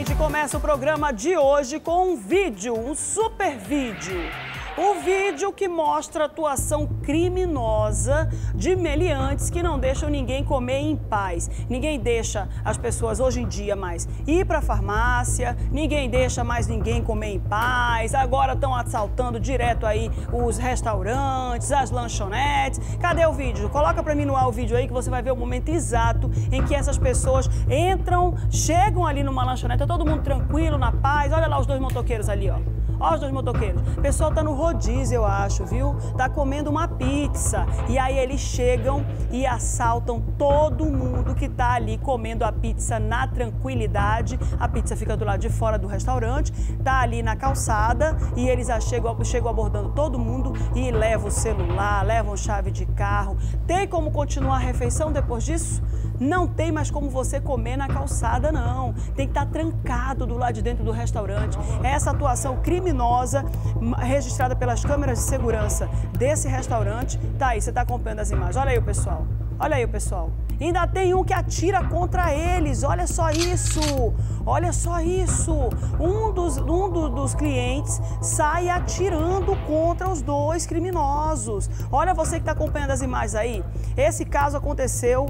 gente começa o programa de hoje com um vídeo, um super vídeo. O vídeo que mostra a atuação criminosa de meliantes que não deixam ninguém comer em paz. Ninguém deixa as pessoas hoje em dia mais ir para a farmácia, ninguém deixa mais ninguém comer em paz. Agora estão assaltando direto aí os restaurantes, as lanchonetes. Cadê o vídeo? Coloca para mim no ar o vídeo aí que você vai ver o momento exato em que essas pessoas entram, chegam ali numa lanchonete, tá todo mundo tranquilo, na paz. Olha lá os dois motoqueiros ali, ó. Olha os dois motoqueiros. O pessoal tá no rodízio, eu acho, viu? Tá comendo uma pizza. E aí eles chegam e assaltam todo mundo que tá ali comendo a pizza na tranquilidade. A pizza fica do lado de fora do restaurante, tá ali na calçada e eles chegam abordando todo mundo e levam o celular, levam chave de carro. Tem como continuar a refeição depois disso? Não tem mais como você comer na calçada, não. Tem que estar trancado do lado de dentro do restaurante. Essa atuação criminosa, registrada pelas câmeras de segurança desse restaurante. Tá aí, você está acompanhando as imagens. Olha aí o pessoal. Olha aí o pessoal. Ainda tem um que atira contra eles. Olha só isso. Olha só isso. Um dos clientes sai atirando contra os dois criminosos. Olha você que está acompanhando as imagens aí. Esse caso aconteceu,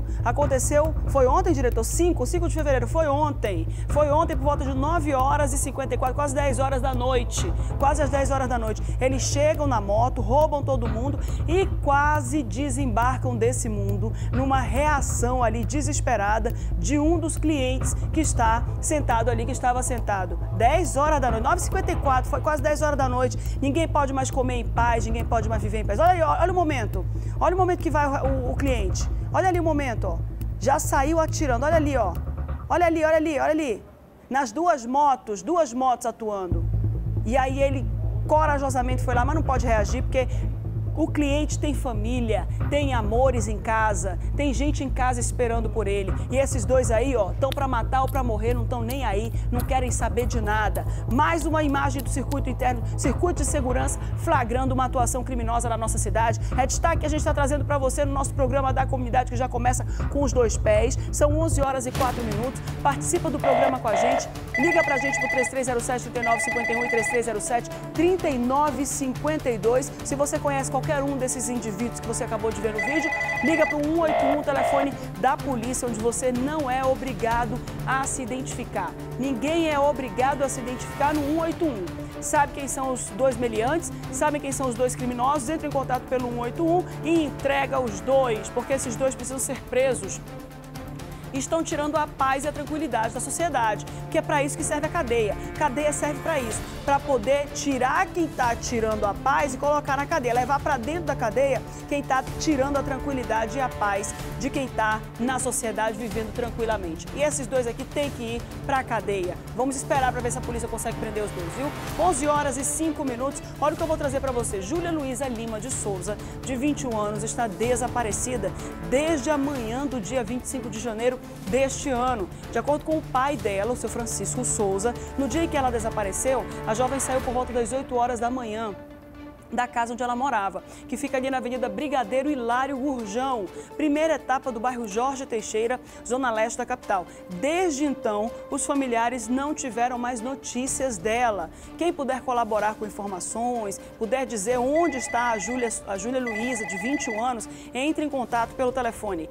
foi ontem, diretor? 5 de fevereiro, foi ontem. Foi ontem por volta de 9h54, quase 10 horas da noite. Quase às 10 horas da noite. Eles chegam na moto, roubam todo mundo e quase desembarcam desse mundo numa reação ali desesperada de um dos clientes que está sentado ali, que estava sentado. 10 horas da noite, 9h54, foi quase 10 horas da noite. Ninguém pode mais comer em paz, ninguém pode mais viver em paz. Olha aí, olha o momento. Olha o momento que vai o cliente. Olha ali o momento, ó. Já saiu atirando. Olha ali, ó. Olha ali, olha ali, olha ali. Nas duas motos atuando. E aí ele corajosamente foi lá, mas não pode reagir porque o cliente tem família, tem amores em casa, tem gente em casa esperando por ele. E esses dois aí, ó, estão para matar ou para morrer, não estão nem aí, não querem saber de nada. Mais uma imagem do circuito interno, circuito de segurança, flagrando uma atuação criminosa na nossa cidade. É destaque que a gente está trazendo para você no nosso programa da comunidade, que já começa com os dois pés. São 11h04. Participa do programa com a gente. Liga pra gente pro 3307-3951 e 3307-3952. Se você conhece qualquer um desses indivíduos que você acabou de ver no vídeo, liga para o 181, telefone da polícia, onde você não é obrigado a se identificar. Ninguém é obrigado a se identificar no 181. Sabe quem são os dois meliantes? Sabem quem são os dois criminosos? Entre em contato pelo 181 e entrega os dois, porque esses dois precisam ser presos. Estão tirando a paz e a tranquilidade da sociedade, que é para isso que serve a cadeia. Cadeia serve para isso, para poder tirar quem está tirando a paz e colocar na cadeia, levar para dentro da cadeia quem está tirando a tranquilidade e a paz de quem está na sociedade vivendo tranquilamente. E esses dois aqui têm que ir para a cadeia. Vamos esperar para ver se a polícia consegue prender os dois, viu? 11h05. Olha o que eu vou trazer para você. Júlia Luísa Lima de Souza, de 21 anos, está desaparecida desde a manhã do dia 25 de janeiro deste ano. De acordo com o pai dela, o seu Francisco Souza, no dia em que ela desapareceu, a jovem saiu por volta das 8 horas da manhã da casa onde ela morava, que fica ali na Avenida Brigadeiro Hilário Gurjão, primeira etapa do bairro Jorge Teixeira, zona leste da capital. Desde então, os familiares não tiveram mais notícias dela. Quem puder colaborar com informações, puder dizer onde está a Júlia Luísa, de 21 anos, entre em contato pelo telefone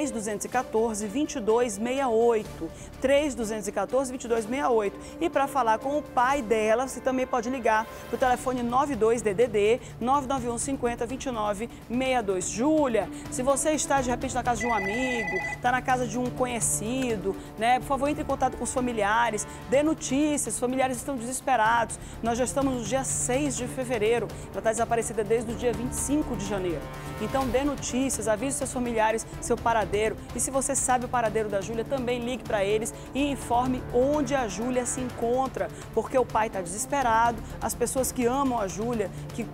3214-2268, 3214-2268. E para falar com o pai dela, você também pode ligar para o telefone 92DDD 991 50 29 62. Júlia, se você está de repente na casa de um amigo, está na casa de um conhecido, né? Por favor, entre em contato com os familiares, dê notícias, os familiares estão desesperados. Nós já estamos no dia 6 de fevereiro, ela está desaparecida desde o dia 25 de janeiro. Então dê notícias, avise seus familiares seu paradeiro e se você sabe o paradeiro da Júlia, também ligue para eles e informe onde a Júlia se encontra, porque o pai está desesperado, as pessoas que amam a Júlia, que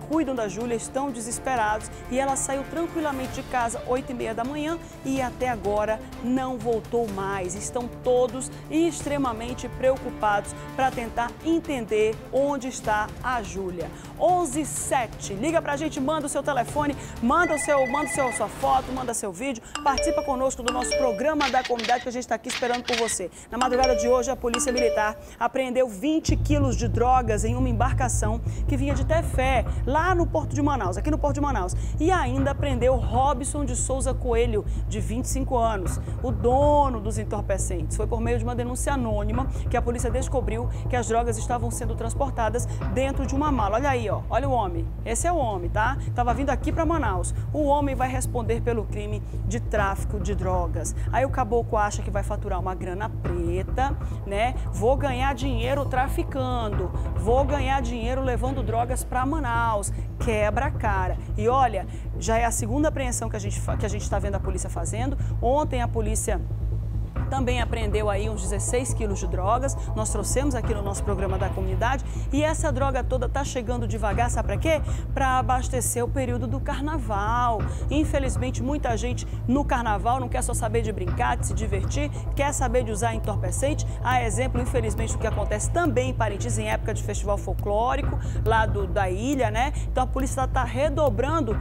cuidam da Júlia estão desesperados e ela saiu tranquilamente de casa 8h30 da manhã e até agora não voltou mais. Estão todos extremamente preocupados para tentar entender onde está a Júlia. 11h07, liga pra gente, manda o seu telefone, manda sua foto, manda seu vídeo, participa conosco do nosso programa da comunidade que a gente está aqui esperando por você. Na madrugada de hoje, a Polícia Militar apreendeu 20 quilos de drogas em uma embarcação que vinha de Tefé, lá no Porto de Manaus, aqui no Porto de Manaus. E ainda prendeu Robson de Souza Coelho, de 25 anos, o dono dos entorpecentes. Foi por meio de uma denúncia anônima que a polícia descobriu que as drogas estavam sendo transportadas dentro de uma mala. Olha aí, ó, olha o homem. Esse é o homem, tá? Tava vindo aqui para Manaus. O homem vai responder pelo crime de tráfico de drogas. Aí o caboclo acha que vai faturar uma grana preta, né? Vou ganhar dinheiro traficando, vou ganhar dinheiro levando drogas para Manaus. Quebra a cara. E olha, já é a segunda apreensão que a gente está vendo a polícia fazendo. Ontem a polícia também apreendeu aí uns 16 quilos de drogas, nós trouxemos aqui no nosso programa da comunidade e essa droga toda tá chegando devagar, sabe para quê? Para abastecer o período do carnaval. Infelizmente, muita gente no carnaval não quer só saber de brincar, de se divertir, quer saber de usar entorpecente. A exemplo, infelizmente, do que acontece também em Parintins em época de festival folclórico, lá da ilha, né? Então a polícia tá redobrando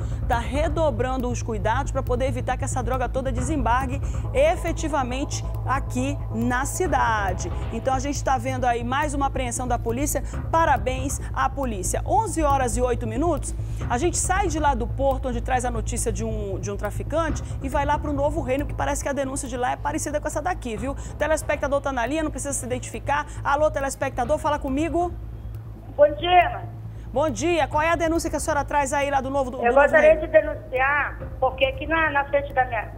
os cuidados para poder evitar que essa droga toda desembargue efetivamente aqui na cidade. Então a gente está vendo aí mais uma apreensão da polícia. Parabéns à polícia. 11h08, a gente sai de lá do porto onde traz a notícia de um traficante e vai lá para o Novo Reino, que parece que a denúncia de lá é parecida com essa daqui, viu? O telespectador tá na linha, não precisa se identificar. Alô, telespectador, fala comigo. Bom dia. Bom dia. Qual é a denúncia que a senhora traz aí lá do Novo Reino? Eu gostaria de denunciar, porque aqui na frente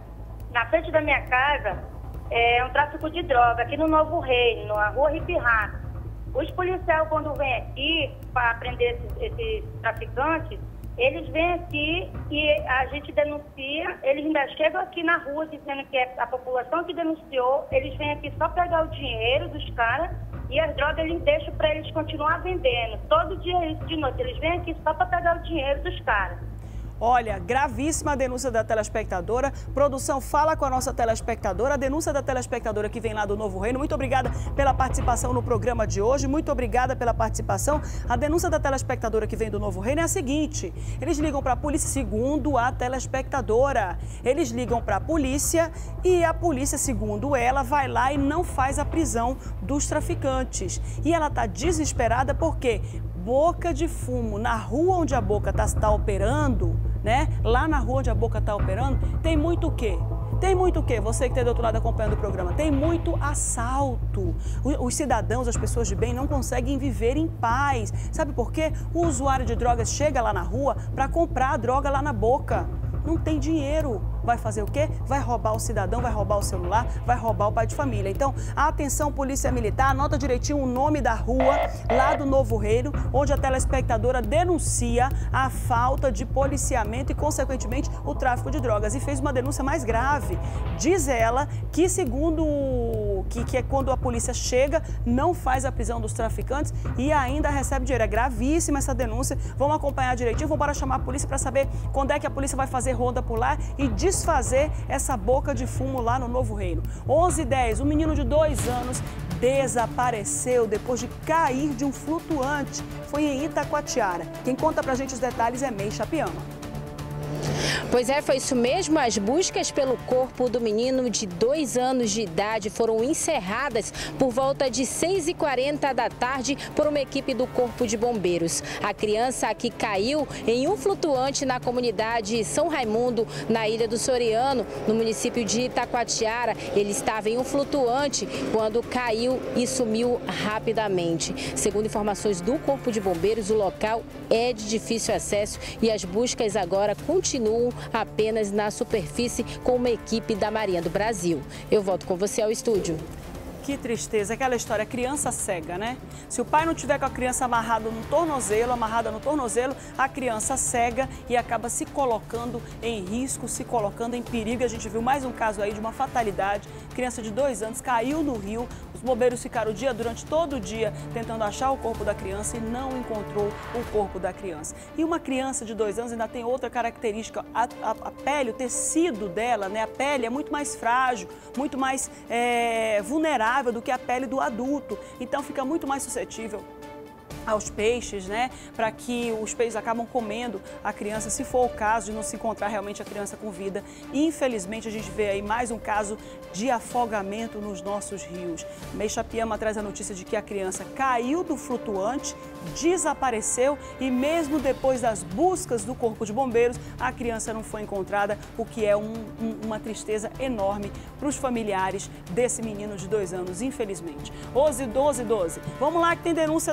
da minha casa é um tráfico de droga, aqui no Novo Reino, na rua Ripirá. Os policiais, quando vêm aqui para prender esses traficantes, eles vêm aqui e a gente denuncia, eles ainda chegam aqui na rua dizendo que é a população que denunciou, eles vêm aqui só pegar o dinheiro dos caras e as drogas eles deixam para eles continuar vendendo. Todo dia isso de noite, eles vêm aqui só para pegar o dinheiro dos caras. Olha, gravíssima a denúncia da telespectadora. Produção, fala com a nossa telespectadora. A denúncia da telespectadora que vem lá do Novo Reino. Muito obrigada pela participação no programa de hoje. Muito obrigada pela participação. A denúncia da telespectadora que vem do Novo Reino é a seguinte. Eles ligam para a polícia, segundo a telespectadora. Eles ligam para a polícia e a polícia, segundo ela, vai lá e não faz a prisão dos traficantes. E ela está desesperada porque boca de fumo na rua onde a Boca está operando, né? Lá na rua onde a Boca está operando, tem muito o quê? Tem muito o quê? Você que está do outro lado acompanhando o programa, tem muito assalto. Os cidadãos, as pessoas de bem não conseguem viver em paz. Sabe por quê? O usuário de drogas chega lá na rua para comprar a droga lá na Boca. Não tem dinheiro. Vai fazer o quê? Vai roubar o cidadão, vai roubar o celular, vai roubar o pai de família. Então, atenção, Polícia Militar, anota direitinho o nome da rua lá do Novo Reino, onde a telespectadora denuncia a falta de policiamento e, consequentemente, o tráfico de drogas. E fez uma denúncia mais grave. Diz ela que, segundo que é quando a polícia chega, não faz a prisão dos traficantes e ainda recebe dinheiro. É gravíssima essa denúncia. Vamos acompanhar direitinho, vamos para chamar a polícia para saber quando é que a polícia vai fazer ronda por lá e desfazer essa boca de fumo lá no Novo Reino. 11h10, um menino de 2 anos desapareceu depois de cair de um flutuante. Foi em Itacoatiara. Quem conta pra gente os detalhes é Mei Chapiama. Pois é, foi isso mesmo. As buscas pelo corpo do menino de 2 anos de idade foram encerradas por volta de 6h40 da tarde por uma equipe do Corpo de Bombeiros. A criança aqui caiu em um flutuante na comunidade São Raimundo, na Ilha do Soriano, no município de Itacoatiara. Ele estava em um flutuante quando caiu e sumiu rapidamente. Segundo informações do Corpo de Bombeiros, o local é de difícil acesso e as buscas agora continuam apenas na superfície com uma equipe da Marinha do Brasil. Eu volto com você ao estúdio. Que tristeza, aquela história, criança cega, né? Se o pai não tiver com a criança amarrada no tornozelo, a criança cega e acaba se colocando em risco, se colocando em perigo. A gente viu mais um caso aí de uma fatalidade, criança de 2 anos caiu no rio, os bombeiros ficaram durante todo o dia tentando achar o corpo da criança e não encontrou o corpo da criança. E uma criança de 2 anos ainda tem outra característica, a pele, o tecido dela, né? A pele é muito mais frágil, muito mais vulnerável do que a pele do adulto, então fica muito mais suscetível aos peixes, né? Para que os peixes acabam comendo a criança, se for o caso de não se encontrar realmente a criança com vida. Infelizmente, a gente vê aí mais um caso de afogamento nos nossos rios. Meixapiama traz a notícia de que a criança caiu do flutuante, desapareceu e mesmo depois das buscas do Corpo de Bombeiros, a criança não foi encontrada, o que é uma tristeza enorme para os familiares desse menino de 2 anos, infelizmente. 12. Vamos lá que tem denúncia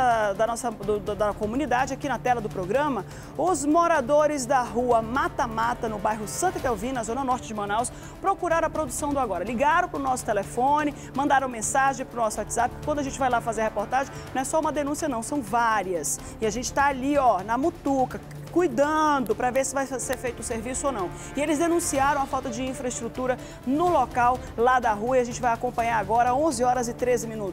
da comunidade aqui na tela do programa. Os moradores da rua Mata-Mata, no bairro Santa Etelvina, zona norte de Manaus, procuraram a produção do Agora. Ligaram para o nosso telefone, mandaram mensagem para o nosso WhatsApp. Quando a gente vai lá fazer a reportagem, não é só uma denúncia não, são várias. E a gente está ali, ó, na mutuca, cuidando para ver se vai ser feito o serviço ou não. E eles denunciaram a falta de infraestrutura no local lá da rua e a gente vai acompanhar agora, 11h13.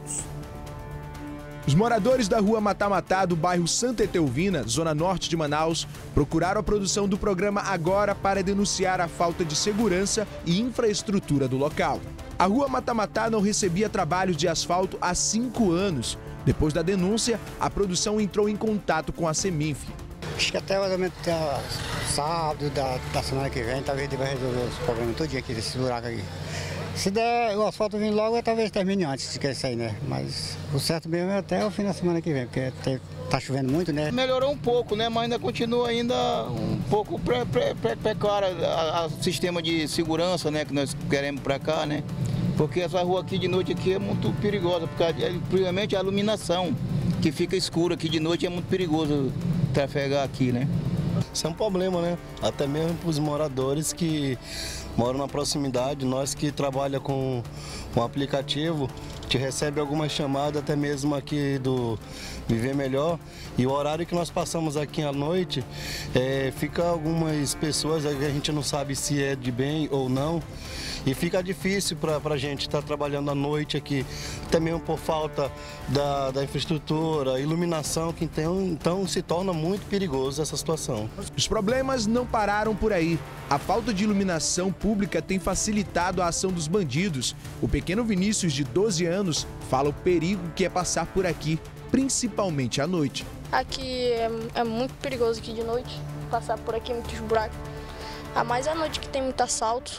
Os moradores da rua Mata-Mata, do bairro Santa Etelvina, zona norte de Manaus, procuraram a produção do programa Agora para denunciar a falta de segurança e infraestrutura do local. A rua Mata-Mata não recebia trabalhos de asfalto há 5 anos. Depois da denúncia, a produção entrou em contato com a Seminf. Acho que até mais ou menos sábado da semana que vem, talvez deva resolver os problemas todo dia aqui desse buraco aqui. Se der o asfalto vir logo, talvez termine antes de que isso aí, né? Mas o certo mesmo é até o fim da semana que vem, porque tá chovendo muito, né? Melhorou um pouco, né? Mas ainda continua um pouco precário o sistema de segurança, né? Que nós queremos para cá, né? Porque essa rua aqui de noite aqui é muito perigosa, principalmente a iluminação, que fica escura aqui de noite, é muito perigoso trafegar aqui, né? Isso é um problema, né? Até mesmo para os moradores que moram na proximidade, nós que trabalhamos com o aplicativo, te recebe algumas chamadas, até mesmo aqui do Viver Melhor, e o horário que nós passamos aqui à noite, fica algumas pessoas, a gente não sabe se é de bem ou não, e fica difícil para a gente estar trabalhando à noite aqui, até mesmo por falta da infraestrutura, iluminação que tem, então se torna muito perigoso essa situação. Os problemas não pararam por aí. A falta de iluminação pública tem facilitado a ação dos bandidos. O pequeno Vinícius, de 12 anos, fala o perigo que é passar por aqui, principalmente à noite. Aqui é muito perigoso aqui de noite, passar por aqui muitos buracos. A mais à noite que tem muito assalto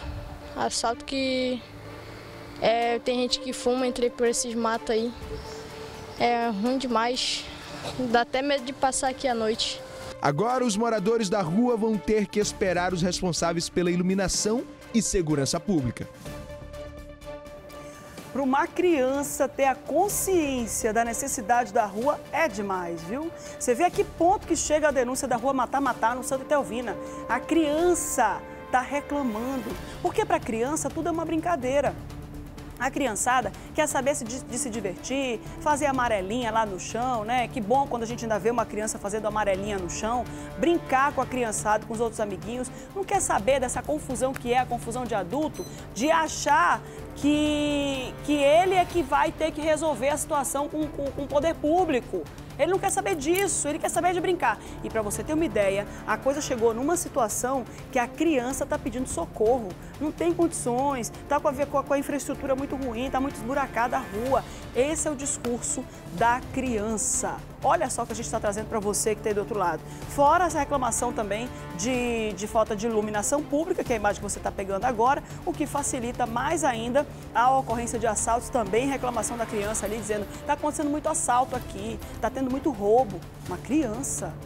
que tem gente que fuma, entrei por esses matos aí. É ruim demais, dá até medo de passar aqui à noite. Agora os moradores da rua vão ter que esperar os responsáveis pela iluminação e segurança pública. Para uma criança ter a consciência da necessidade da rua é demais, viu? Você vê a que ponto que chega a denúncia da rua Mata-Mata, no Santa Etelvina. A criança está reclamando, porque para a criança tudo é uma brincadeira. A criançada quer saber de se divertir, fazer amarelinha lá no chão, né? Que bom quando a gente ainda vê uma criança fazendo amarelinha no chão, brincar com a criançada, com os outros amiguinhos. Não quer saber dessa confusão que é a confusão de adulto, de achar que ele é que vai ter que resolver a situação com o poder público. Ele não quer saber disso, ele quer saber de brincar. E para você ter uma ideia, a coisa chegou numa situação que a criança está pedindo socorro. Não tem condições, está com a infraestrutura muito ruim, está muito esburacada a rua. Esse é o discurso da criança. Olha só o que a gente está trazendo para você que está aí do outro lado. Fora essa reclamação também de falta de iluminação pública, que é a imagem que você está pegando agora, o que facilita mais ainda a ocorrência de assaltos, também reclamação da criança ali dizendo está acontecendo muito assalto aqui, está tendo muito roubo. Uma criança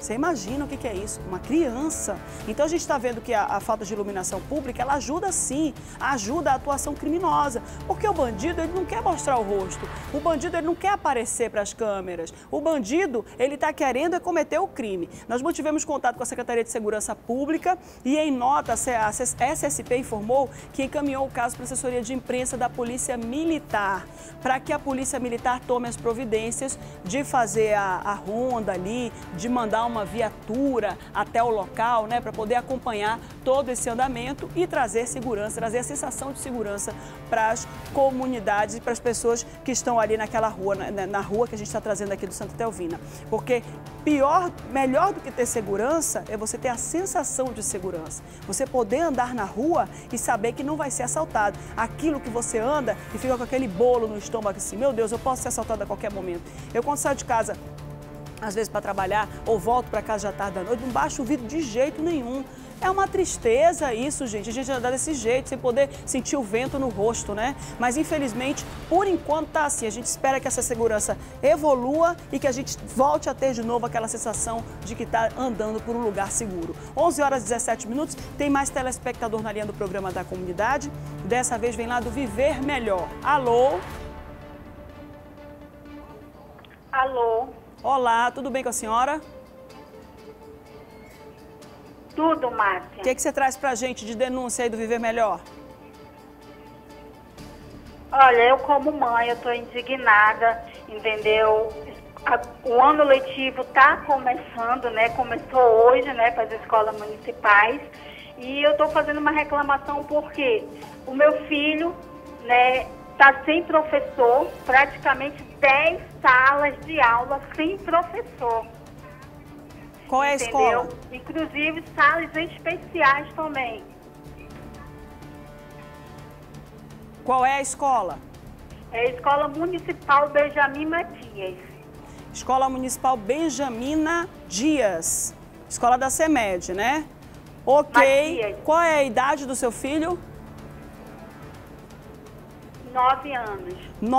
Você imagina o que é isso? Uma criança. Então a gente está vendo que a falta de iluminação pública, ela ajuda sim, ajuda a atuação criminosa. Porque o bandido, ele não quer mostrar o rosto. O bandido, ele não quer aparecer para as câmeras. O bandido, ele está querendo cometer o crime. Nós mantivemos contato com a Secretaria de Segurança Pública e em nota a SSP informou que encaminhou o caso para a assessoria de imprensa da Polícia Militar, para que a Polícia Militar tome as providências de fazer a ronda ali, de mandar uma viatura até o local, né, para poder acompanhar todo esse andamento e trazer segurança, trazer a sensação de segurança para as comunidades e para as pessoas que estão ali naquela rua, na rua que a gente está trazendo aqui do Santa Etelvina. Porque melhor do que ter segurança é você ter a sensação de segurança. Você poder andar na rua e saber que não vai ser assaltado. Aquilo que você anda e fica com aquele bolo no estômago assim, meu Deus, eu posso ser assaltado a qualquer momento. Eu quando saio de casa, às vezes para trabalhar, ou volto para casa já tarde da noite, não baixo o vidro de jeito nenhum. É uma tristeza isso, gente, a gente andar desse jeito, sem poder sentir o vento no rosto, né? Mas, infelizmente, por enquanto tá assim. A gente espera que essa segurança evolua e que a gente volte a ter de novo aquela sensação de que está andando por um lugar seguro. 11 horas e 17 minutos, tem mais telespectador na linha do programa da comunidade. Dessa vez vem lá do Viver Melhor. Alô? Alô? Olá, tudo bem com a senhora? Tudo, Márcia. O que você traz pra gente de denúncia aí do Viver Melhor? Olha, eu como mãe, eu tô indignada, entendeu? O ano letivo tá começando, né? Começou hoje, né, para as escolas municipais. E eu tô fazendo uma reclamação porque o meu filho, né, tá sem professor, praticamente 10 salas de aula sem professor. Qual é a escola? Inclusive salas especiais também. Qual é a escola? É a Escola Municipal Benjamin Matias. Escola Municipal Benjamina Dias. Escola da CEMED, né? Ok. Matias. Qual é a idade do seu filho? 9 anos.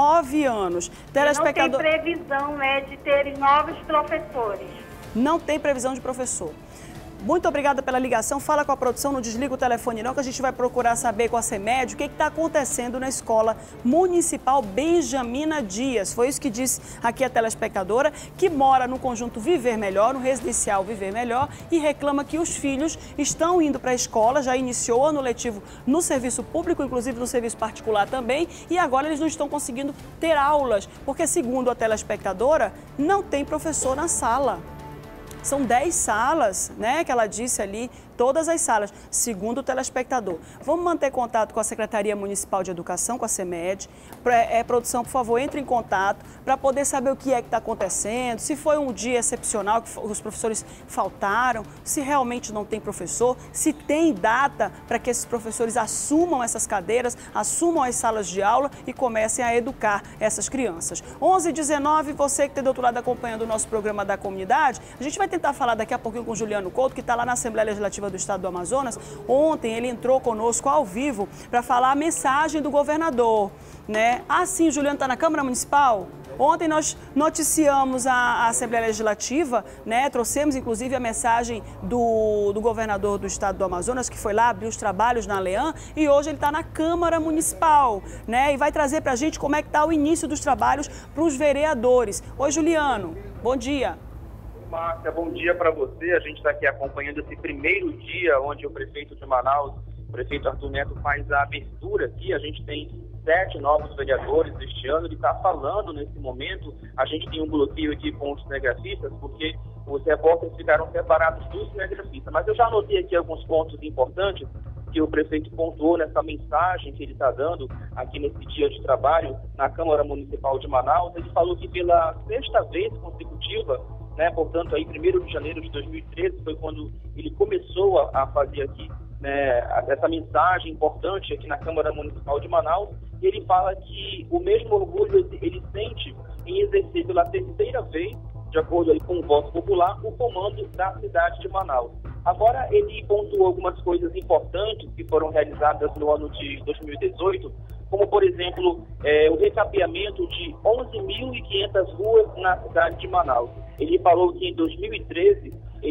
9 anos. Telespectador... Não tem previsão, né, de terem novos professores. Não tem previsão de professor. Muito obrigada pela ligação. Fala com a produção, não desliga o telefone não, que a gente vai procurar saber com a CEMED o que está acontecendo na Escola Municipal Benjamina Dias. Foi isso que disse aqui a telespectadora, que mora no conjunto Viver Melhor, no residencial Viver Melhor, e reclama que os filhos estão indo para a escola, já iniciou o ano letivo no serviço público, inclusive no serviço particular também, e agora eles não estão conseguindo ter aulas, porque segundo a telespectadora, não tem professor na sala. São 10 salas, né, que ela disse ali, todas as salas, segundo o telespectador. Vamos manter contato com a Secretaria Municipal de Educação, com a CEMED. Produção, por favor, entre em contato para poder saber o que é que está acontecendo, se foi um dia excepcional que os professores faltaram, se realmente não tem professor, se tem data para que esses professores assumam essas cadeiras, assumam as salas de aula e comecem a educar essas crianças. 11h19, você que está do outro lado acompanhando o nosso programa da comunidade, a gente vai tentar falar daqui a pouquinho com o Juliano Couto, que está lá na Assembleia Legislativa do Estado do Amazonas. Ontem ele entrou conosco ao vivo para falar a mensagem do governador, né? Ah, sim, o Juliano está na Câmara Municipal? Ontem nós noticiamos a Assembleia Legislativa, né? Trouxemos inclusive a mensagem do governador do Estado do Amazonas, que foi lá abrir os trabalhos na Aleã, e hoje ele está na Câmara Municipal, né? E vai trazer para a gente como é que está o início dos trabalhos para os vereadores. Oi, Juliano, bom dia. Márcia, bom dia para você. A gente está aqui acompanhando esse primeiro dia onde o prefeito de Manaus, o prefeito Arthur Neto, faz a abertura aqui. A gente tem 7 novos vereadores este ano. Ele está falando nesse momento. A gente tem um bloqueio aqui com os cinegrafistas, porque os repórteres ficaram separados dos cinegrafistas. Mas eu já anotei aqui alguns pontos importantes que o prefeito pontuou nessa mensagem que ele está dando aqui nesse dia de trabalho na Câmara Municipal de Manaus. Ele falou que pela 6ª vez consecutiva, né, portanto, aí 1º de janeiro de 2013 foi quando ele começou a fazer aqui, né, essa mensagem importante aqui na Câmara Municipal de Manaus. E ele fala que o mesmo orgulho ele sente em exercer pela 3ª vez, de acordo aí com o voto popular, o comando da cidade de Manaus. Agora, ele pontuou algumas coisas importantes que foram realizadas no ano de 2018, como, por exemplo, o recapeamento de 11.500 ruas na cidade de Manaus. Ele falou que em 2013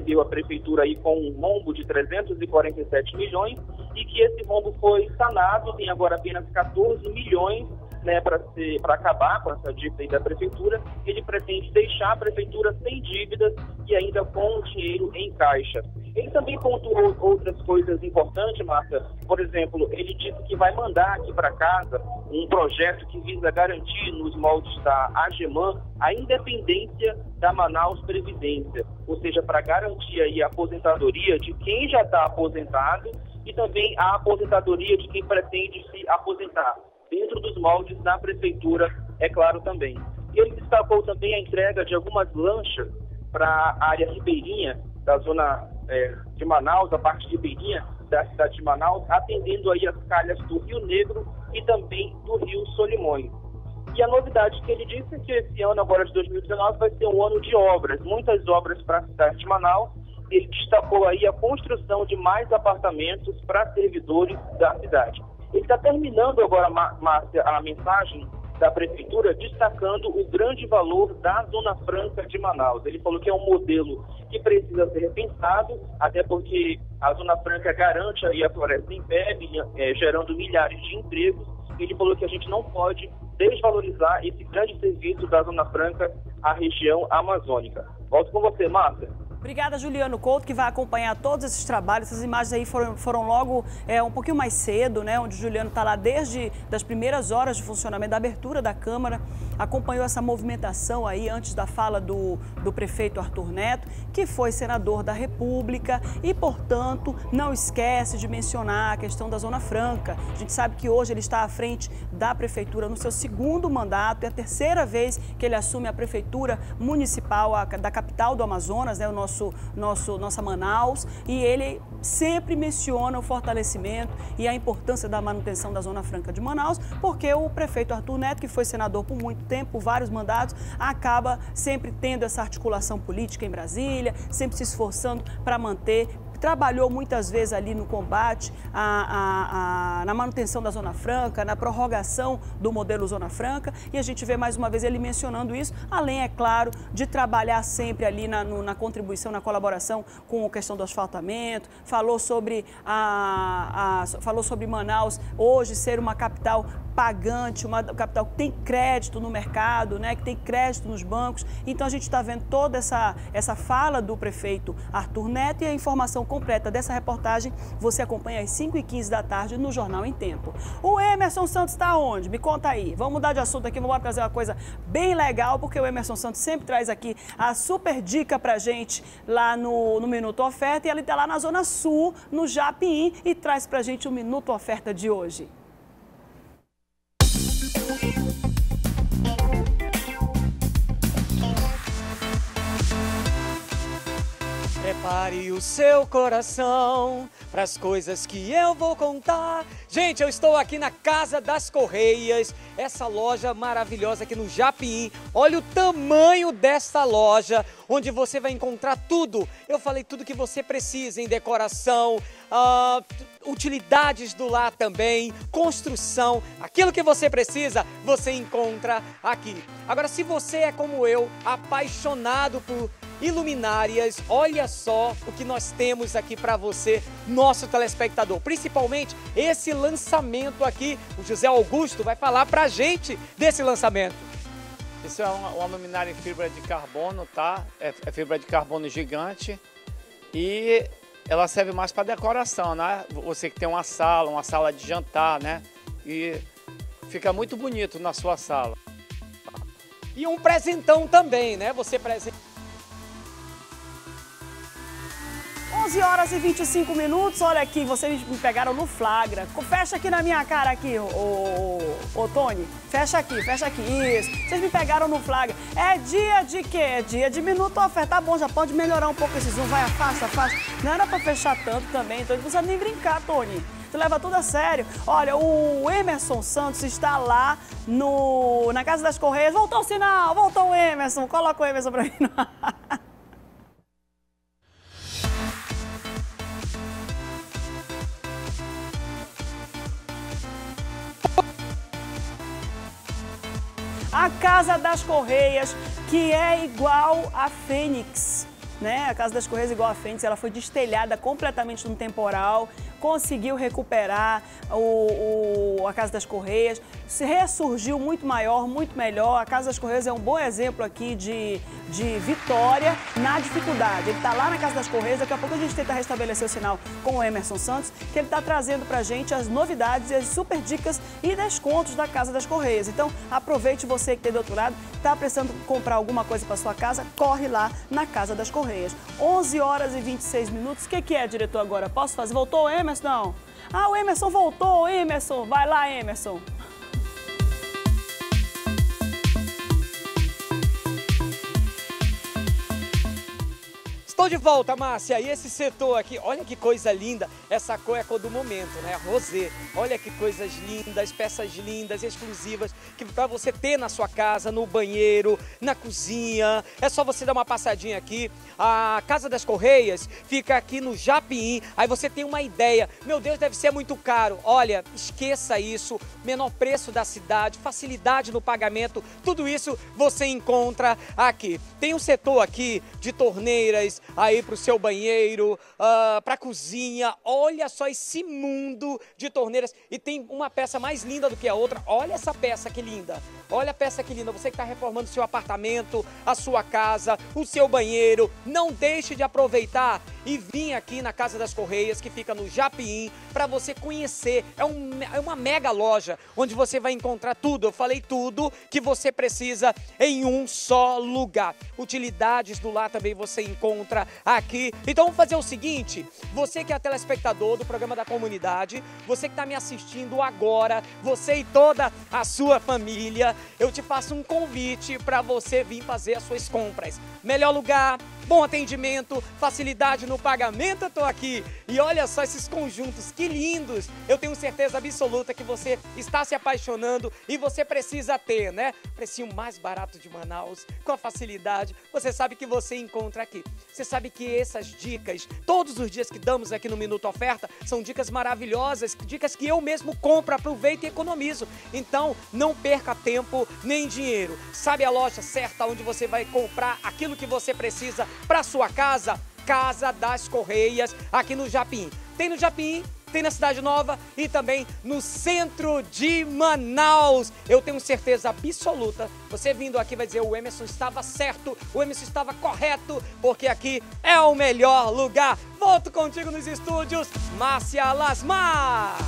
recebeu a prefeitura aí com um rombo de 347 milhões e que esse rombo foi sanado, tem agora apenas 14 milhões, né, para acabar com essa dívida aí da prefeitura. Ele pretende deixar a prefeitura sem dívidas e ainda com dinheiro em caixa. Ele também pontuou outras coisas importantes, Márcia. Por exemplo, ele disse que vai mandar aqui para casa um projeto que visa garantir nos moldes da AGEMAN a independência da Manaus Previdência, ou seja, para garantir aí a aposentadoria de quem já está aposentado e também a aposentadoria de quem pretende se aposentar, dentro dos moldes da prefeitura, é claro também. Ele destacou também a entrega de algumas lanchas para a área ribeirinha da zona de Manaus, a parte ribeirinha da cidade de Manaus, atendendo aí as calhas do Rio Negro e também do Rio Solimões. E a novidade que ele disse é que esse ano, agora de 2019, vai ser um ano de obras, muitas obras para a cidade de Manaus. Ele destacou aí a construção de mais apartamentos para servidores da cidade. Ele está terminando agora, Márcia, a mensagem da prefeitura, destacando o grande valor da Zona Franca de Manaus. Ele falou que é um modelo que precisa ser repensado, até porque a Zona Franca garante aí a floresta em pé, gerando milhares de empregos. Ele falou que a gente não pode desvalorizar esse grande serviço da Zona Franca à região amazônica. Volto com você, Márcia. Obrigada, Juliano Couto, que vai acompanhar todos esses trabalhos. Essas imagens aí foram logo um pouquinho mais cedo, né? Onde o Juliano está lá desde as primeiras horas de funcionamento, da abertura da Câmara. Acompanhou essa movimentação aí antes da fala do prefeito Arthur Neto, que foi senador da República e, portanto, não esquece de mencionar a questão da Zona Franca. A gente sabe que hoje ele está à frente da prefeitura no seu segundo mandato. É a terceira vez que ele assume a prefeitura municipal da capital do Amazonas, né? Nossa Manaus, e ele sempre menciona o fortalecimento e a importância da manutenção da Zona Franca de Manaus, porque o prefeito Arthur Neto, que foi senador por muito tempo, por vários mandatos, acaba sempre tendo essa articulação política em Brasília, sempre se esforçando para manter. Trabalhou muitas vezes ali no combate, na manutenção da Zona Franca, na prorrogação do modelo Zona Franca, e a gente vê mais uma vez ele mencionando isso, além, é claro, de trabalhar sempre ali na contribuição, na colaboração com a questão do asfaltamento, falou sobre Manaus hoje ser uma capital pagante, uma capital que tem crédito no mercado, né, que tem crédito nos bancos. Então a gente está vendo toda essa fala do prefeito Arthur Neto, e a informação completa dessa reportagem você acompanha às 5h15 da tarde no Jornal em Tempo. O Emerson Santos está onde? Me conta aí. Vamos mudar de assunto aqui, vamos trazer uma coisa bem legal, porque o Emerson Santos sempre traz aqui a super dica pra gente lá no Minuto Oferta, e ele está lá na Zona Sul, no Japim, e traz pra gente o Minuto Oferta de hoje. Prepare o seu coração para as coisas que eu vou contar. Gente, eu estou aqui na Casa das Correias, essa loja maravilhosa aqui no Japim. Olha o tamanho dessa loja, onde você vai encontrar tudo. Eu falei tudo que você precisa em decoração, utilidades do lar também, construção. Aquilo que você precisa, você encontra aqui. Agora, se você é como eu, apaixonado por iluminárias, olha só o que nós temos aqui para você, nosso telespectador. Principalmente esse lançamento aqui, o José Augusto vai falar pra gente desse lançamento. Isso é uma luminária em fibra de carbono, tá? É fibra de carbono gigante e ela serve mais para decoração, né? Você que tem uma sala de jantar, né? E fica muito bonito na sua sala. E um presentão também, né? Você presenta. 11h25, olha aqui, vocês me pegaram no flagra. Fecha aqui na minha cara aqui, ô Tony. Fecha aqui, isso. Vocês me pegaram no flagra. É dia de quê? É dia de Minuto Oferta. Tá bom, já pode melhorar um pouco esse zoom, vai, afasta. Não era pra fechar tanto também, então não precisa nem brincar, Tony. Tu leva tudo a sério. Olha, o Emerson Santos está lá na Casa das Correias. Voltou o sinal, voltou o Emerson. Coloca o Emerson pra mim. A Casa das Correias, que é igual a Fênix. né? A Casa das Correias, igual a Fênix, ela foi destelhada completamente no temporal, conseguiu recuperar a Casa das Correias, se ressurgiu muito maior, muito melhor. A Casa das Correias é um bom exemplo aqui de vitória na dificuldade. Ele está lá na Casa das Correias, daqui a pouco a gente tenta restabelecer o sinal com o Emerson Santos, que ele está trazendo pra gente as novidades e as super dicas e descontos da Casa das Correias. Então, aproveite você que tem do outro lado, está precisando comprar alguma coisa para sua casa, corre lá na Casa das Correias. 11 horas e 26 minutos. O que é, diretor, agora? Posso fazer? Voltou o Emerson? Não. Ah, o Emerson voltou, Emerson. Vai lá, Emerson. Estou de volta, Márcia, e esse setor aqui, olha que coisa linda, essa cor é a cor do momento, né, rosé, olha que coisas lindas, peças lindas, exclusivas, que para você ter na sua casa, no banheiro, na cozinha, é só você dar uma passadinha aqui. A Casa das Correias fica aqui no Japim, aí você tem uma ideia, meu Deus, deve ser muito caro, olha, esqueça isso, menor preço da cidade, facilidade no pagamento, tudo isso você encontra aqui. Tem um setor aqui de torneiras, aí para o seu banheiro, para a cozinha, olha só esse mundo de torneiras e tem uma peça mais linda do que a outra, olha essa peça que linda, olha a peça que linda, você que está reformando o seu apartamento, a sua casa, o seu banheiro, não deixe de aproveitar e vir aqui na Casa das Correias, que fica no Japim, para você conhecer, é uma mega loja, onde você vai encontrar tudo, eu falei tudo que você precisa em um só lugar, utilidades do lar também você encontra aqui. Então vamos fazer o seguinte, você que é telespectador do programa da comunidade, você que está me assistindo agora, você e toda a sua família, eu te faço um convite para você vir fazer as suas compras. Melhor lugar, bom atendimento, facilidade no pagamento, eu tô aqui. E olha só esses conjuntos, que lindos! Eu tenho certeza absoluta que você está se apaixonando e você precisa ter, né? Precinho mais barato de Manaus, com a facilidade, você sabe que você encontra aqui. Você sabe que essas dicas, todos os dias que damos aqui no Minuto Oferta, são dicas maravilhosas, dicas que eu mesmo compro, aproveito e economizo. Então, não perca tempo nem dinheiro. Sabe a loja certa onde você vai comprar aquilo que você precisa para sua casa? Casa das Correias, aqui no Japim. Tem no Japim, tem na Cidade Nova e também no centro de Manaus. Eu tenho certeza absoluta, você vindo aqui vai dizer o Emerson estava certo, o Emerson estava correto, porque aqui é o melhor lugar. Volto contigo nos estúdios, Márcia Lasmar.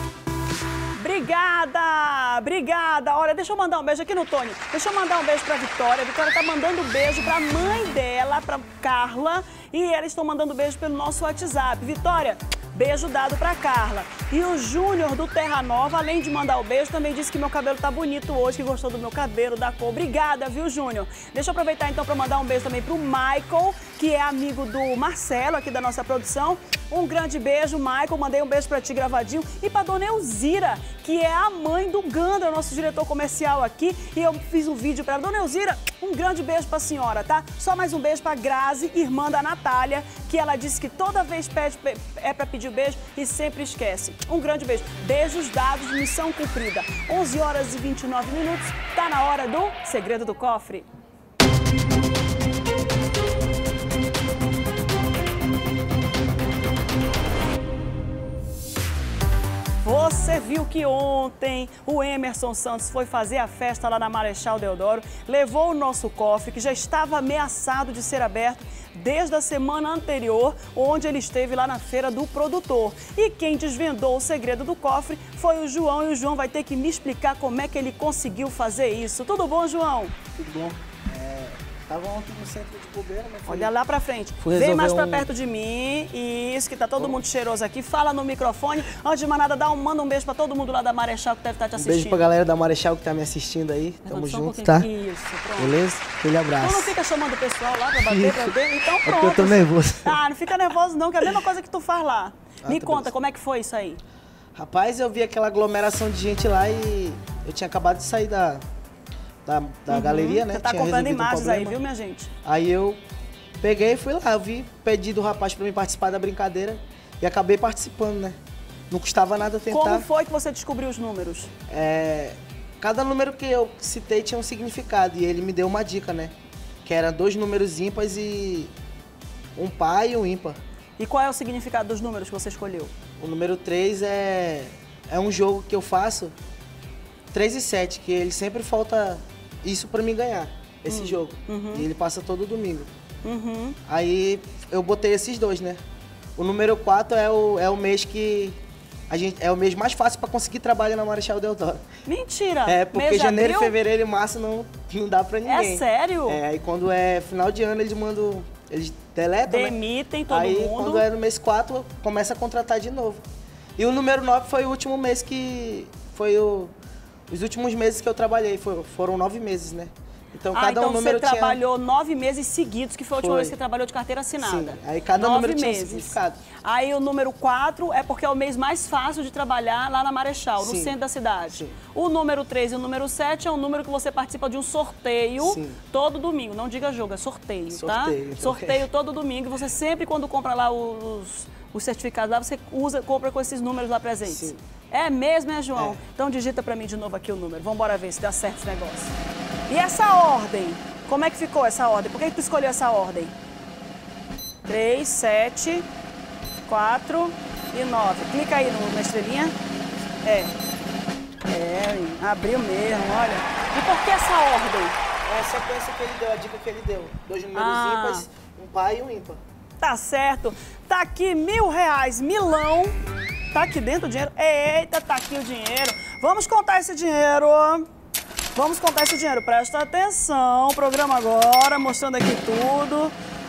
Obrigada, obrigada. Olha, deixa eu mandar um beijo aqui no Tony. Deixa eu mandar um beijo pra Vitória. A Vitória tá mandando beijo pra mãe dela, pra Carla. E eles estão mandando beijo pelo nosso WhatsApp. Vitória, beijo dado pra Carla. E o Júnior do Terra Nova, além de mandar o beijo, também disse que meu cabelo tá bonito hoje, que gostou do meu cabelo, da cor. Obrigada, viu, Júnior? Deixa eu aproveitar então pra mandar um beijo também pro Michael, que é amigo do Marcelo, aqui da nossa produção. Um grande beijo, Michael. Mandei um beijo pra ti gravadinho. E pra dona Elzira, que é a mãe do Gandra, nosso diretor comercial aqui. E eu fiz um vídeo pra ela. Dona Elzira, um grande beijo pra senhora, tá? Só mais um beijo pra Grazi, irmã da Natália, que ela disse que toda vez é pra pedir beijo e sempre esquece. Um grande beijo. Beijos dados, missão cumprida. 11 horas e 29 minutos. Tá na hora do Segredo do Cofre. Você viu que ontem o Emerson Santos foi fazer a festa lá na Marechal Deodoro, levou o nosso cofre, que já estava ameaçado de ser aberto desde a semana anterior, onde ele esteve lá na feira do produtor. E quem desvendou o segredo do cofre foi o João, e o João vai ter que me explicar como é que ele conseguiu fazer isso. Tudo bom, João? Tudo bom. Tava ontem no centro de bobeira, mas olha lá pra frente. Vem mais pra perto de mim. Isso, que tá todo mundo cheiroso aqui. Fala no microfone. Antes de mais nada, manda um beijo pra todo mundo lá da Marechal que deve estar te assistindo. Beijo pra galera da Marechal que tá me assistindo aí. Tamo junto, tá? Isso, pronto. Beleza? Aquele abraço. Tu não fica chamando o pessoal lá pra bater, pra ver? Então pronto. É porque eu tô nervoso. Ah, não fica nervoso não, que é a mesma coisa que tu faz lá. Me conta, beleza. Como é que foi isso aí? Rapaz, eu vi aquela aglomeração de gente lá e eu tinha acabado de sair da galeria, né? Você tá comprando imagens aí, viu, minha gente? Aí eu peguei e fui lá, eu vi pedi do rapaz pra mim participar da brincadeira e acabei participando, né? Não custava nada tentar. Como foi que você descobriu os números? Cada número que eu citei tinha um significado e ele me deu uma dica, né? Que era 2 números ímpares e um par e um ímpar. E qual é o significado dos números que você escolheu? O número 3 é um jogo que eu faço 3 e 7, que ele sempre falta isso pra mim ganhar, esse jogo. E ele passa todo domingo. Aí eu botei esses dois, né? O número 4 é o mês que é o mês mais fácil para conseguir trabalho na Marechal Deodoro. Mentira! É, porque mês janeiro, abril? fevereiro e março não dá pra ninguém. É sério? É, aí quando é final de ano eles deletam, demitem né? todo aí, mundo. Aí quando é no mês 4, começa a contratar de novo. E o número 9 foi o último mês que foi os últimos meses que eu trabalhei, foram 9 meses, né? Então cada então número você trabalhou 9 meses seguidos, que foi a última vez que você trabalhou de carteira assinada. Sim, aí cada número tinha um significado. Aí o número 4 é porque é o mês mais fácil de trabalhar lá na Marechal, no centro da cidade. Sim. O número 3 e o número 7 é um número que você participa de um sorteio todo domingo. Não diga jogo, é sorteio, tá? Sorteio todo domingo. Você sempre, quando compra lá os certificados lá, você compra com esses números lá presentes. Sim. É mesmo, né, João? É. Então digita pra mim de novo aqui o número. Vamos embora ver se dá certo esse negócio. E essa ordem? Como é que ficou essa ordem? Por que tu escolheu essa ordem? 3, 7, 4 e 9. Clica aí na estrelinha. Abriu mesmo, olha. E por que essa ordem? É a sequência que ele deu, a dica que ele deu. 2 números ímpares, um par e um ímpar. Tá certo. Tá aqui R$1.000, milão. Tá aqui dentro o dinheiro. Eita, tá aqui o dinheiro. Vamos contar esse dinheiro. Vamos contar esse dinheiro. Presta atenção. Programa agora, mostrando aqui tudo.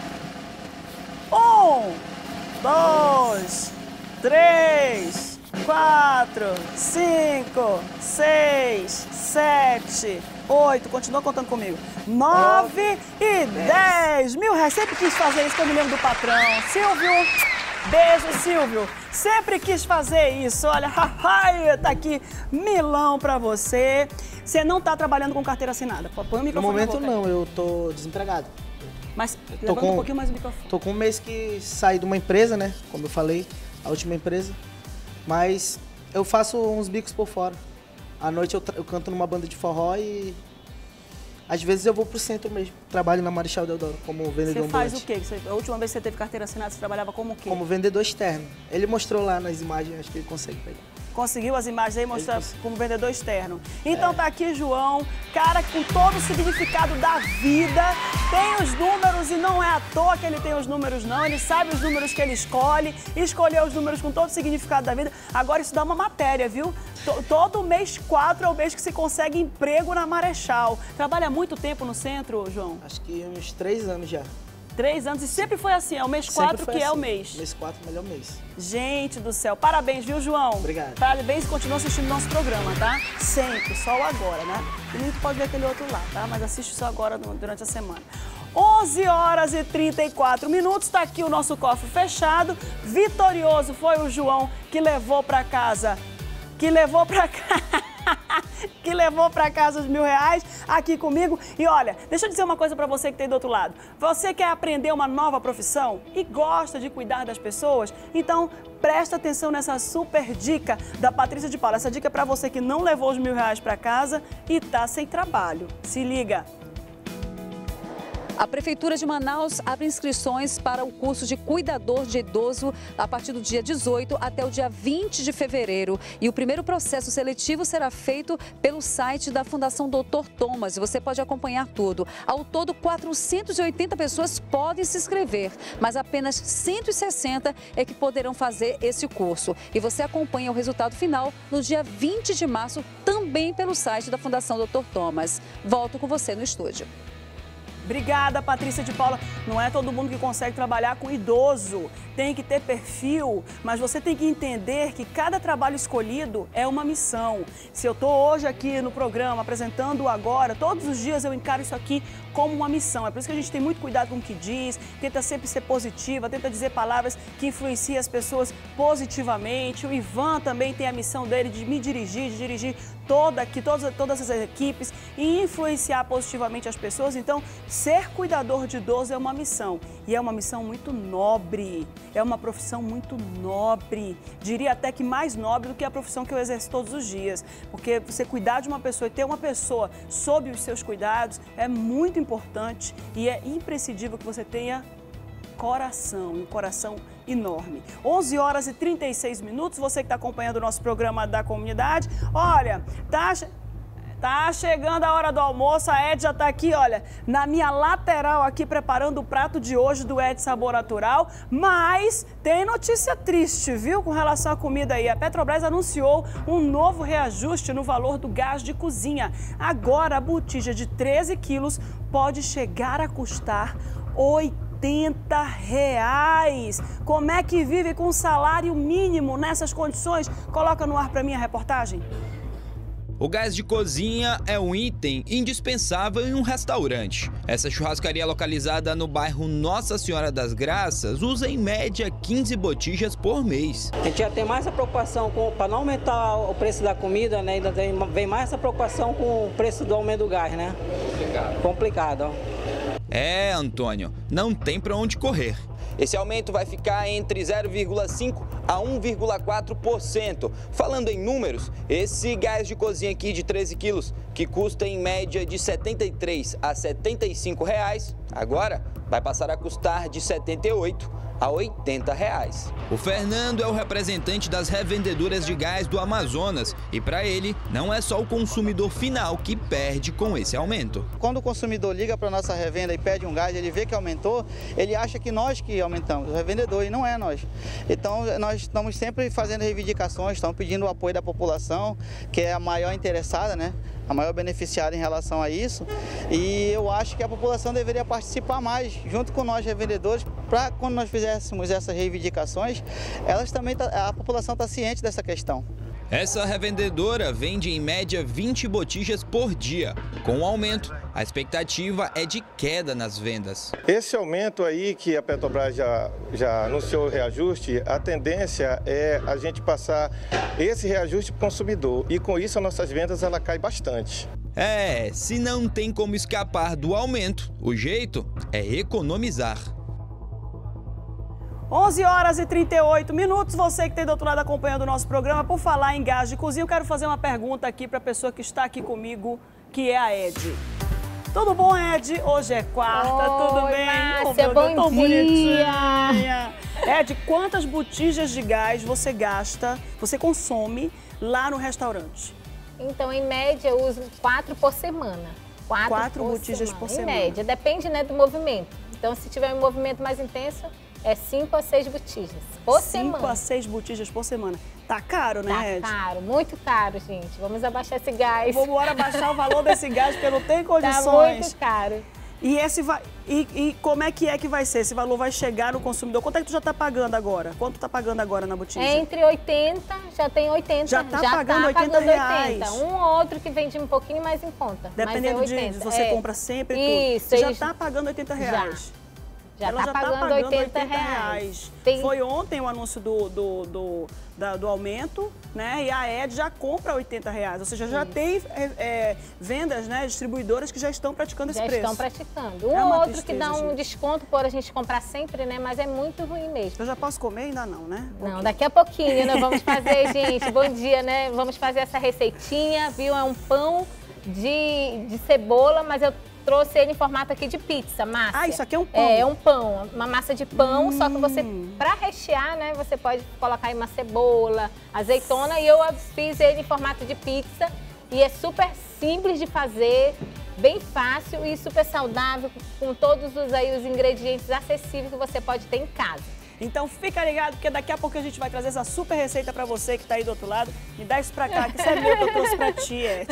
1, 2, 3, 4, 5, 6, 7, 8. Continua contando comigo. 9 e 10. R$1.000. Sempre quis fazer isso, que eu me lembro do patrão. Silvio. Beijo, Silvio. Sempre quis fazer isso. Olha, tá aqui milão pra você. Você não tá trabalhando com carteira assinada. Põe o microfone. No momento não, eu tô desempregado. Mas levanta um pouquinho mais o microfone. Tô com um mês que saí de uma empresa, né? Como eu falei, a última empresa. Mas eu faço uns bicos por fora. À noite eu canto numa banda de forró e às vezes eu vou pro centro mesmo. Trabalho na Marechal Deodoro como vendedor ambulante. Você faz o quê? A última vez que você teve carteira assinada, você trabalhava como o quê? Como vendedor externo. Ele mostrou lá nas imagens, acho que ele consegue pegar. Conseguiu as imagens aí mostrar como vendedor externo. Então tá aqui João, cara com todo o significado da vida, tem os números e não é à toa que ele tem os números não, ele sabe os números que ele escolheu os números com todo o significado da vida. Agora isso dá uma matéria, viu? Todo mês 4 é o mês que se consegue emprego na Marechal. Trabalha há muito tempo no centro, João? Acho que uns 3 anos já. 3 anos e sempre foi assim, é o mês 4 que é o mês. Mês 4, melhor mês. Gente do céu, parabéns, viu, João? Obrigado. Parabéns e continua assistindo nosso programa, tá? Sempre, só o agora, né? E não pode ver aquele outro lá, tá? Mas assiste só agora durante a semana. 11 horas e 34 minutos, tá aqui o nosso cofre fechado. Vitorioso foi o João que levou pra casa. Que levou pra casa os R$1.000 aqui comigo. E olha, deixa eu dizer uma coisa pra você que tem do outro lado. Você quer aprender uma nova profissão e gosta de cuidar das pessoas? Então, presta atenção nessa super dica da Patrícia de Paula. Essa dica é pra você que não levou os R$1.000 pra casa e tá sem trabalho. Se liga. A Prefeitura de Manaus abre inscrições para o curso de cuidador de idoso a partir do dia 18 até o dia 20 de fevereiro. E o primeiro processo seletivo será feito pelo site da Fundação Dr. Thomas. Você pode acompanhar tudo. Ao todo, 480 pessoas podem se inscrever, mas apenas 160 é que poderão fazer esse curso. E você acompanha o resultado final no dia 20 de março, também pelo site da Fundação Dr. Thomas. Volto com você no estúdio. Obrigada, Patrícia de Paula. Não é todo mundo que consegue trabalhar com idoso. Tem que ter perfil, mas você tem que entender que cada trabalho escolhido é uma missão. Se eu estou hoje aqui no programa, apresentando agora, todos os dias eu encaro isso aqui como uma missão. É por isso que a gente tem muito cuidado com o que diz, tenta sempre ser positiva, tenta dizer palavras que influenciam as pessoas positivamente. O Ivan também tem a missão dele de me dirigir, de dirigir todas as equipes e influenciar positivamente as pessoas. Então, ser cuidador de idoso é uma missão. E é uma missão muito nobre. É uma profissão muito nobre. Diria até que mais nobre do que a profissão que eu exerço todos os dias. Porque você cuidar de uma pessoa e ter uma pessoa sob os seus cuidados é muito importante e é imprescindível que você tenha coração, um coração enorme. 11 horas e 36 minutos, você que está acompanhando o nosso programa da comunidade. Olha, tá chegando a hora do almoço, a Ed já tá aqui, olha, na minha lateral aqui, preparando o prato de hoje do Ed Sabor Natural, mas tem notícia triste, viu, com relação à comida aí. A Petrobras anunciou um novo reajuste no valor do gás de cozinha. Agora, a botija de 13 quilos pode chegar a custar R$80. Como é que vive com salário mínimo nessas condições? Coloca no ar para mim a reportagem. O gás de cozinha é um item indispensável em um restaurante. Essa churrascaria localizada no bairro Nossa Senhora das Graças usa em média 15 botijas por mês. A gente já tem mais essa preocupação para não aumentar o preço da comida, né? Ainda vem mais essa preocupação com o preço do aumento do gás, né? Complicado. É, Antônio, não tem para onde correr. Esse aumento vai ficar entre 0,5% a 1,4%. Falando em números, esse gás de cozinha aqui de 13 quilos, que custa em média de R$ 73 a R$ 75, agora vai passar a custar de R$ 78 a R$ 80. O Fernando é o representante das revendedoras de gás do Amazonas e para ele não é só o consumidor final que perde com esse aumento. Quando o consumidor liga para a nossa revenda e pede um gás, ele vê que aumentou, ele acha que nós que aumentamos, o revendedor, e não é nós. Então nós estamos sempre fazendo reivindicações, estamos pedindo o apoio da população, que é a maior interessada, né? A maior beneficiária em relação a isso, e eu acho que a população deveria participar mais, junto com nós revendedores, para quando nós fizéssemos essas reivindicações, a população está ciente dessa questão. Essa revendedora vende em média 20 botijas por dia. Com o aumento, a expectativa é de queda nas vendas. Esse aumento aí que a Petrobras já anunciou o reajuste, a tendência é a gente passar esse reajuste para o consumidor e com isso as nossas vendas ela cai bastante. É, se não tem como escapar do aumento, o jeito é economizar. 11 horas e 38 minutos, você que tem do outro lado acompanhando o nosso programa, por falar em gás de cozinha, eu quero fazer uma pergunta aqui para a pessoa que está aqui comigo, que é a Ed. Tudo bom, Ed? Hoje é quarta, tudo bem? Márcia, bom dia! Ed, quantas botijas de gás você gasta, você consome lá no restaurante? Então, em média, eu uso 4 por semana. 4 botijas por semana? Em média, depende, né, do movimento. Então, se tiver um movimento mais intenso, é 5 a 6 botijas por semana. 5 a 6 botijas por semana. Tá caro, né, Ed? Tá caro, muito caro, gente. Vamos abaixar esse gás. Vamos embora abaixar o valor desse gás, porque não tem condições. Tá muito caro. E como é que vai ser? Esse valor vai chegar no consumidor? Quanto é que tu já tá pagando agora? Quanto tu tá pagando agora na botija? Entre 80, já tem 80. Já tá pagando 80 reais. Um ou outro que vende um pouquinho mais em conta. Dependendo mas é 80. de você compra sempre Isso, tudo. Você já tá pagando 80 reais. Ela já tá pagando 80 reais. Foi ontem o anúncio do aumento, né? E a Ed já compra 80 reais. Ou seja, já tem vendas, né? Distribuidoras que já estão praticando esse preço. Já estão praticando. Um ou outro que dá um desconto por a gente comprar sempre, né? Mas é muito ruim mesmo. Eu já posso comer? Ainda não, né? Não, daqui a pouquinho, né? Vamos fazer, gente. Bom dia, né? Vamos fazer essa receitinha, viu? É um pão de cebola, mas eu trouxe ele em formato aqui de pizza, massa. Ah, isso aqui é um pão? É um pão, uma massa de pão, só que você, para rechear, né, você pode colocar aí uma cebola, azeitona, e eu fiz ele em formato de pizza, e é super simples de fazer, bem fácil e super saudável, com todos os ingredientes acessíveis que você pode ter em casa. Então fica ligado, porque daqui a pouco a gente vai trazer essa super receita pra você que tá aí do outro lado. Me dá isso pra cá, que isso é meu que eu trouxe pra ti, Ed.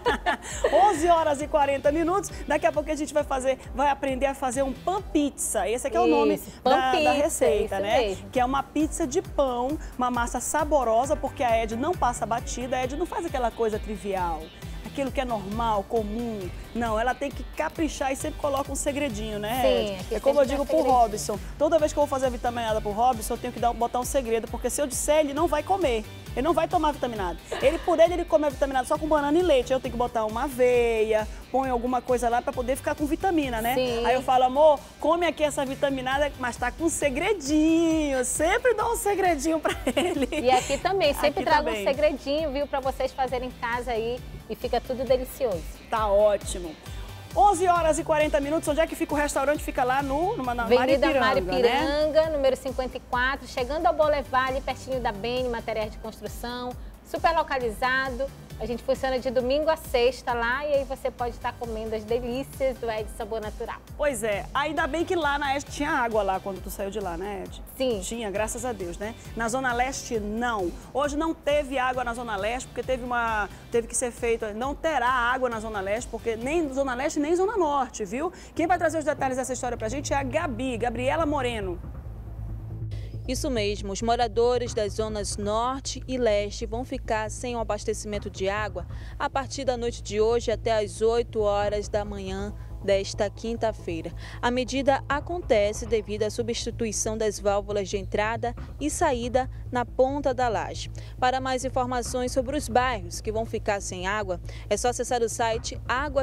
11 horas e 40 minutos. Daqui a pouco a gente vai aprender a fazer um pan pizza. Esse aqui é o nome da receita, né? Mesmo. Que é uma pizza de pão, uma massa saborosa, porque a Ed não passa batida, a Ed não faz aquela coisa trivial. Aquilo que é normal, comum. Não, ela tem que caprichar e sempre coloca um segredinho, né, Ed? Sim, é como eu digo pro Robson. Toda vez que eu vou fazer a vitaminada pro Robson, eu tenho que botar um segredo, porque se eu disser, ele não vai comer. Ele não vai tomar vitaminado. Ele come a vitaminada só com banana e leite. Eu tenho que botar uma aveia, põe alguma coisa lá pra poder ficar com vitamina, né? Sim. Aí eu falo, amor, come aqui essa vitaminada, mas tá com um segredinho. Eu sempre dou um segredinho pra ele. E aqui também, sempre aqui trago também. um segredinho, viu, pra vocês fazerem em casa aí e fica tudo delicioso. Tá ótimo. 11 horas e 40 minutos, onde é que fica o restaurante? Fica lá na Avenida Maripiranga, né? Número 54, chegando ao Boulevard, ali pertinho da BN, materiais de construção, super localizado. A gente funciona de domingo a sexta lá e aí você pode estar comendo as delícias do Ed Sabor Natural. Pois é, ainda bem que lá na Ed tinha água lá quando tu saiu de lá, né, Ed? Sim. Tinha, graças a Deus, né? Na Zona Leste, não. Hoje não teve água na Zona Leste, porque teve que ser feito, não terá água na Zona Leste, porque nem Zona Leste nem Zona Norte, viu? Quem vai trazer os detalhes dessa história pra gente é a Gabriela Moreno. Isso mesmo, os moradores das zonas norte e leste vão ficar sem o abastecimento de água a partir da noite de hoje até às 8 horas da manhã desta quinta-feira. A medida acontece devido à substituição das válvulas de entrada e saída na ponta da laje. Para mais informações sobre os bairros que vão ficar sem água, é só acessar o site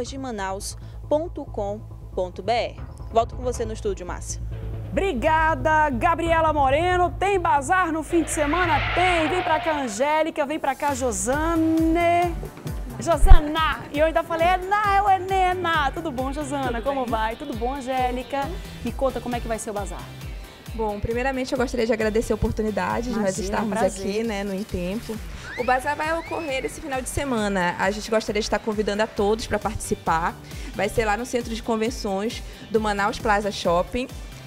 aguasdemanaus.com.br. Volto com você no estúdio, Márcia. Obrigada, Gabriela Moreno. Tem bazar no fim de semana? Tem. Vem pra cá, Angélica. Vem pra cá, Josana. E eu ainda falei, é Nena. Tudo bom, Josana? Como vai? Tudo bom, Angélica? Me conta como é que vai ser o bazar. Bom, primeiramente eu gostaria de agradecer a oportunidade de nós estarmos aqui, né, no Em Tempo. O bazar vai ocorrer esse final de semana. A gente gostaria de estar convidando a todos para participar. Vai ser lá no Centro de Convenções do Manaus Plaza Shopping.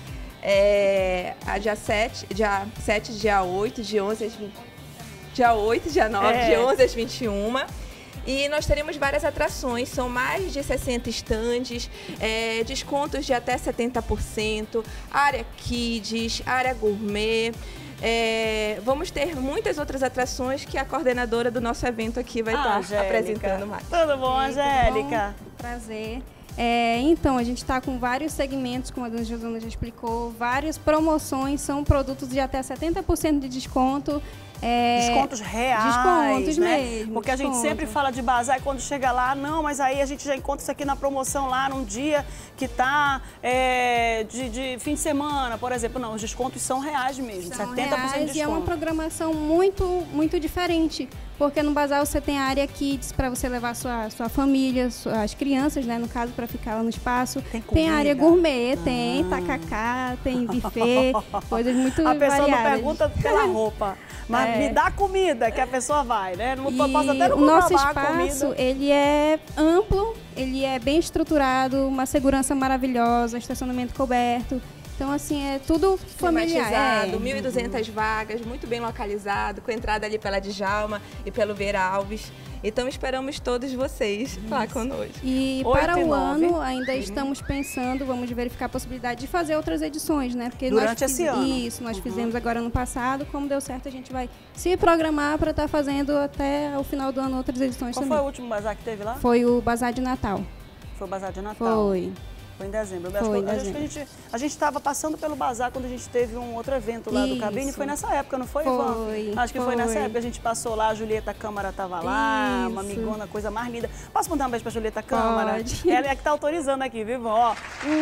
Dia 7, dia 8, dia 11 às 20... Dia 8, dia 9, dia 11 às 21. E nós teremos várias atrações, são mais de 60 estandes, descontos de até 70%, área kids, área gourmet. Vamos ter muitas outras atrações que a coordenadora do nosso evento aqui vai estar apresentando mais. Tudo bom, Angélica? Tudo bom? Prazer. Então, a gente está com vários segmentos, como a dona Josana já explicou, várias promoções, são produtos de até 70% de desconto. Descontos reais, descontos né? mesmo. Porque a gente sempre fala de bazar e quando chega lá, não, mas aí a gente já encontra isso aqui na promoção lá num dia que tá de fim de semana, por exemplo. Não, os descontos são reais mesmo, são 70% de desconto. E é uma programação muito diferente, porque no bazar você tem a área kids para você levar sua família, as crianças, né, no caso, para ficar lá no espaço. Tem a área gourmet, tem tacacá, tem buffet, coisas muito variadas. A pessoa não pergunta pela roupa. Mas me dá comida, que a pessoa vai, né? Não posso até não o nosso espaço, comida. Ele é amplo, ele é bem estruturado, uma segurança maravilhosa, estacionamento coberto. Então, assim, é tudo familiar. 1.200 vagas, muito bem localizado, com entrada ali pela Djalma e pelo Vieira Alves. Então, esperamos todos vocês lá conosco. E para o ano, ainda estamos pensando, vamos verificar a possibilidade de fazer outras edições, né? Porque durante esse ano. Isso, nós fizemos agora no passado. Como deu certo, a gente vai se programar para estar fazendo até o final do ano outras edições também. Qual foi o último bazar que teve lá? Foi o Bazar de Natal. Foi o Bazar de Natal? Foi. Foi em dezembro. Foi a gente estava passando pelo bazar quando a gente teve um outro evento lá do Cabine. Foi nessa época, não foi, Ivan? Acho que foi nessa época. A gente passou lá, a Julieta Câmara estava lá, uma amigona, coisa mais linda. Posso mandar um beijo pra Julieta Câmara? Pode. Ela é que tá autorizando aqui, viu, Ivan?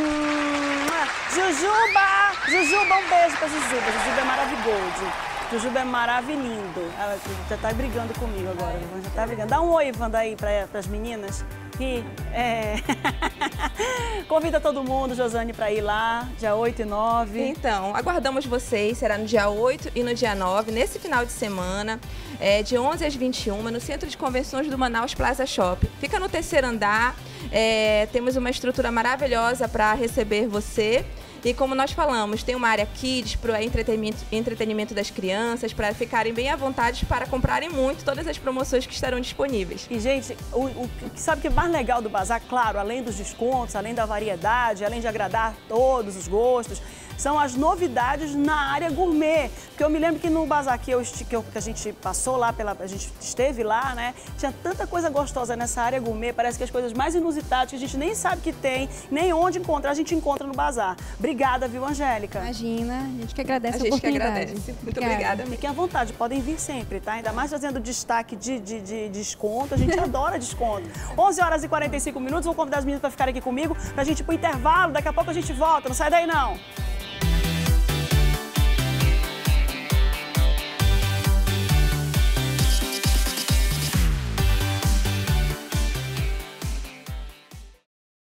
Jujuba, um beijo pra Jujuba. Jujuba é maravilhoso. Jujuba é maravilhoso. Ela já tá brigando comigo agora. Já tá brigando. Dá um oi, Ivan, daí pras meninas. Convida todo mundo, Josane, para ir lá, dia 8 e 9. Então, aguardamos vocês, será no dia 8 e no dia 9, nesse final de semana, de 11 às 21, no Centro de Convenções do Manaus Plaza Shopping. Fica no terceiro andar, temos uma estrutura maravilhosa para receber você. E como nós falamos, tem uma área kids para o entretenimento das crianças, para ficarem bem à vontade para comprarem muito todas as promoções que estarão disponíveis. E, gente, sabe o que é mais legal do bazar? Claro, além dos descontos, além da variedade, além de agradar todos os gostos, são as novidades na área gourmet. Porque eu me lembro que no bazar que a gente passou lá, a gente esteve lá, né? Tinha tanta coisa gostosa nessa área gourmet, parece que as coisas mais inusitadas que a gente nem sabe que tem, nem onde encontrar, a gente encontra no bazar. Obrigada, viu, Angélica? Imagina, a gente que agradece a oportunidade. Que agradece. Muito obrigada. Fiquem à vontade, podem vir sempre, tá? Ainda mais fazendo destaque de desconto, a gente adora desconto. 11 horas e 45 minutos, vou convidar as meninas para ficarem aqui comigo, pra gente ir pro intervalo, daqui a pouco a gente volta, não sai daí não.